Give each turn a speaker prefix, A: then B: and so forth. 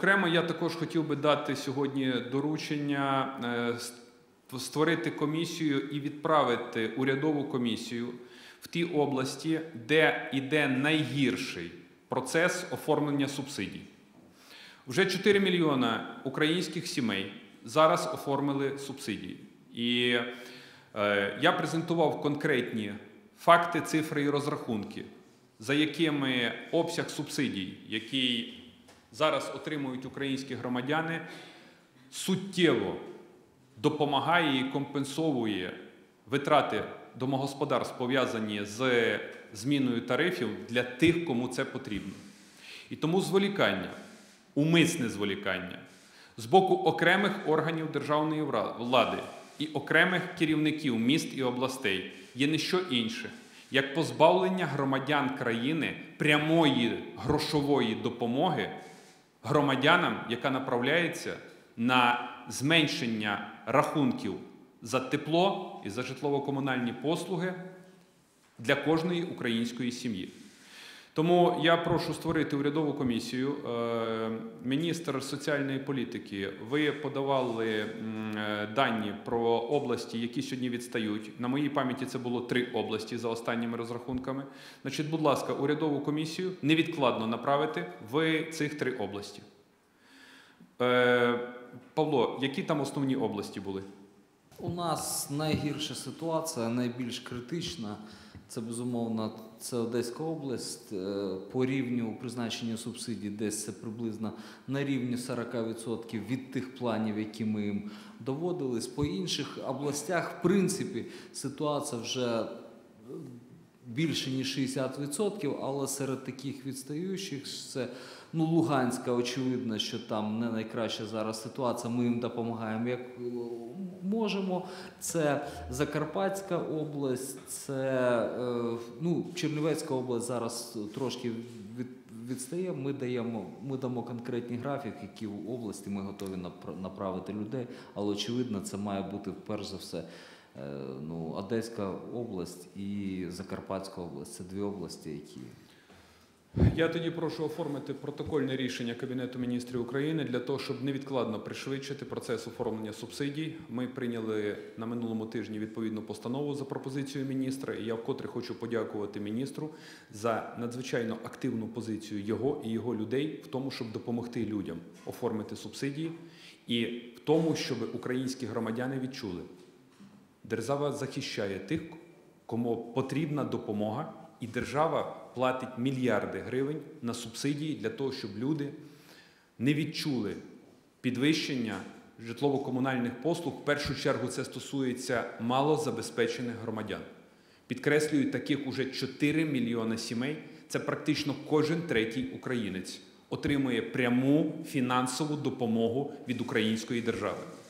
A: Окремо я також хотів би дати сьогодні доручення створити комісію і відправити урядову комісію в ті області, де йде найгірший процес оформлення субсидій. Вже 4 мільйона українських сімей зараз оформили субсидії. І я презентував конкретні факти, цифри і розрахунки, за якими обсяг субсидій, який зараз отримують українські громадяни, суттєво допомагає і компенсовує витрати домогосподарств, пов'язані з зміною тарифів для тих, кому це потрібно. І тому зволікання, умисне зволікання з боку окремих органів державної влади і окремих керівників міст і областей є не що інше, як позбавлення громадян країни прямої грошової допомоги громадянам, яка направляється на зменшення рахунків за тепло і за житлово-комунальні послуги для кожної української сім'ї. Тому я прошу створити урядову комісію. Міністр соціальної політики, ви подавали дані про області, які сьогодні відстають. На моїй пам'яті це було 3 області за останніми розрахунками. Значить, будь ласка, урядову комісію невідкладно направити в цих 3 області. Павло, які там основні області були?
B: У нас найгірша ситуація, найбільш критична. Це, безумовно, це Одеська область. По рівню призначення субсидій десь це приблизно на рівні 40% від тих планів, які ми їм доводились. По інших областях, в принципі, ситуація вже більше, ніж 60%, але серед таких відстаючих це Луганська, очевидно, що там не найкраща зараз ситуація, ми їм допомагаємо як можемо. Це Закарпатська область, це Чернівецька область зараз трошки відстає. Ми дамо конкретні графіки, які в області ми готові направити людей, але очевидно це має бути перш за все Одеська область і Закарпатська область. Це 2 області, які...
A: Я тоді прошу оформити протокольне рішення Кабінету міністрів України для того, щоб невідкладно пришвидшити процес оформлення субсидій. Ми прийняли на минулому тижні відповідну постанову за пропозицією міністра, і я вкотре хочу подякувати міністру за надзвичайно активну позицію його і його людей в тому, щоб допомогти людям оформити субсидії і в тому, щоб українські громадяни відчули, держава захищає тих, кому потрібна допомога, і держава платить мільярди гривень на субсидії для того, щоб люди не відчули підвищення житлово-комунальних послуг. В першу чергу це стосується малозабезпечених громадян. Підкреслюю, таких уже 4 мільйони сімей, це практично кожен 3-й українець, отримує пряму фінансову допомогу від української держави.